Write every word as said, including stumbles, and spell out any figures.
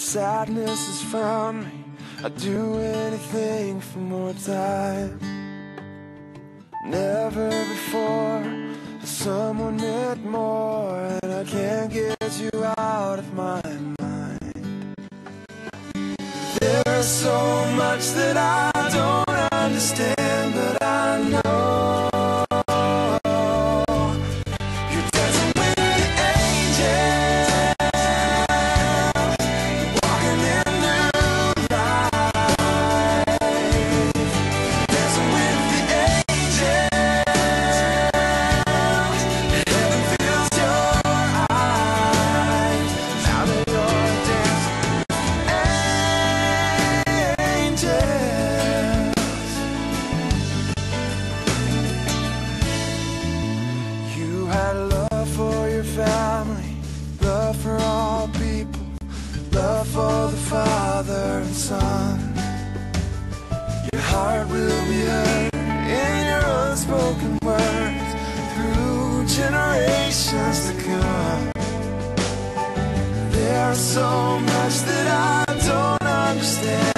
sadness has found me, I'd do anything for more time. Never before has someone meant more, and I can't get you out of my mind. There's so much that I don't understand, but I know you're dancing with the angels, walking in moonlight, dancing with the angels. Heaven fills your eyes now that you're dancing with angels. You had love for your family, love for all people, love for the Father and Son. Your heart will be heard in your unspoken words through generations to come. There's so much that I don't understand,